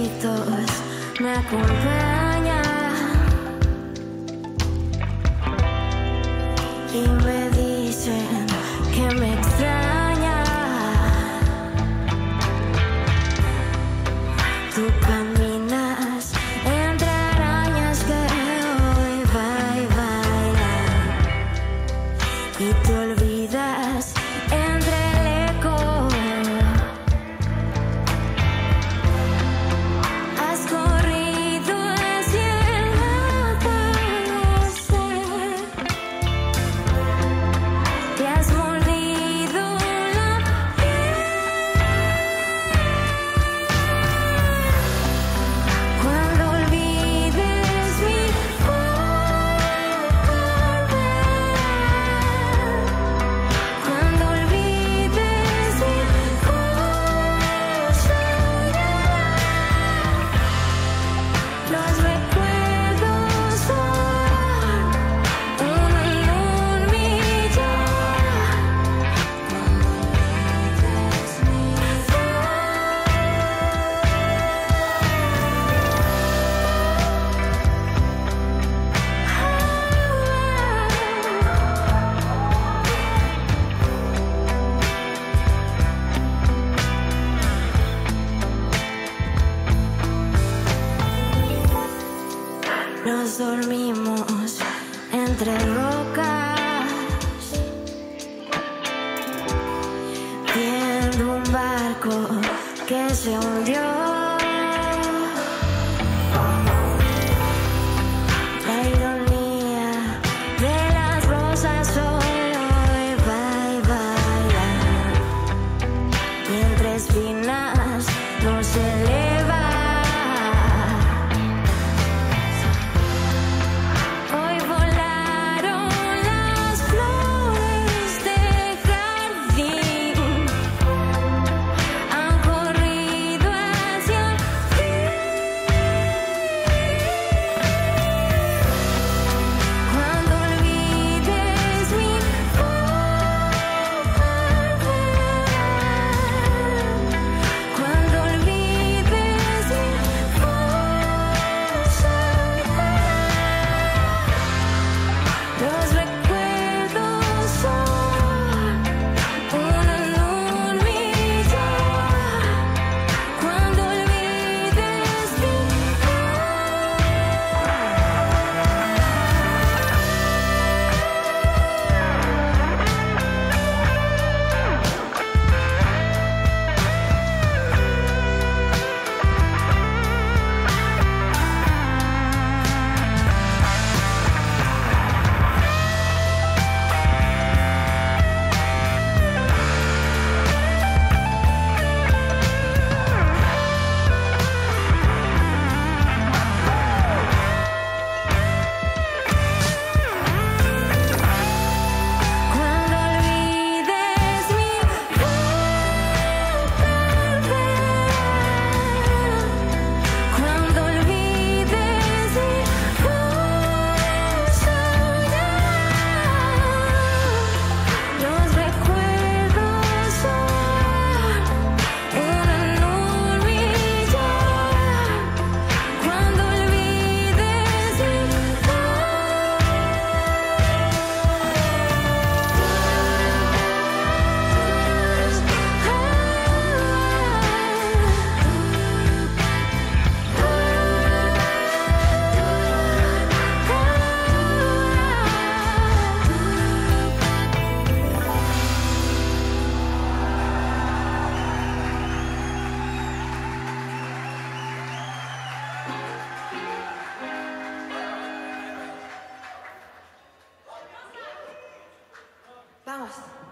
gritos me acompañan y me dicen que me extraña. Tú caminas entre arañas que hoy bailan y te olvidas entre el eco. Has corrido hacia el amanecer, te has mordido la piel. Cuando olvides mi cuando olvides mi los recuerdos son uno en un millón. Cuando olvides mi Nos dormimos entre rocas, viendo un barco que se hundió. La ironía de las rosas hoy bailan y entre espinas nos eleva. Hoy volaron las flores de jardín, han corrido hacia ti. Cuando olvides mi cuando olvides mi los recuerdos son uno en un millón. Cuando olvides mi cuando olvides mi los recuerdos son uno en un millón. Cuando olvides mi vamos.